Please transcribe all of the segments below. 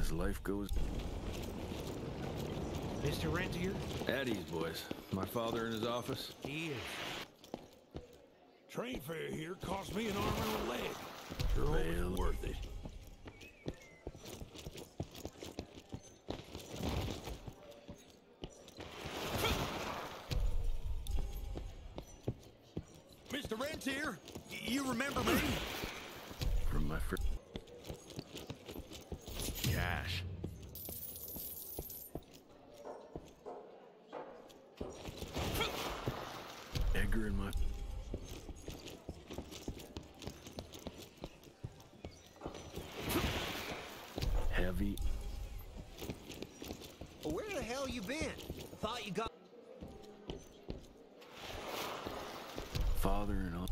As life goes. Mr. Rentier? At ease, boys. My father in his office? He is. Train fare here cost me an arm and a leg. Sure always worth it. Mr. Rentier, you remember me? From my first... Cash. Edgar and my... Heavy. Well, where the hell you been? I thought you got... Father and all.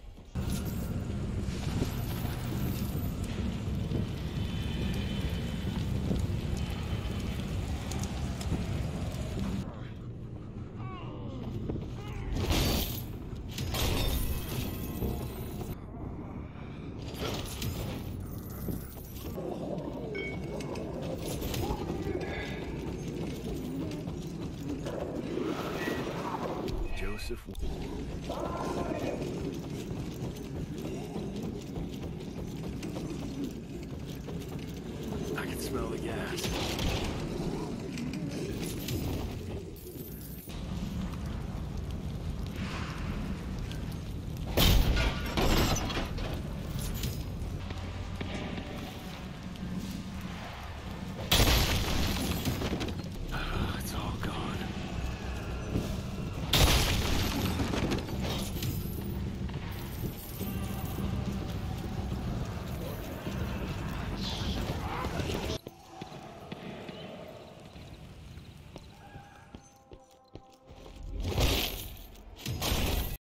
Joseph. I can smell the gas.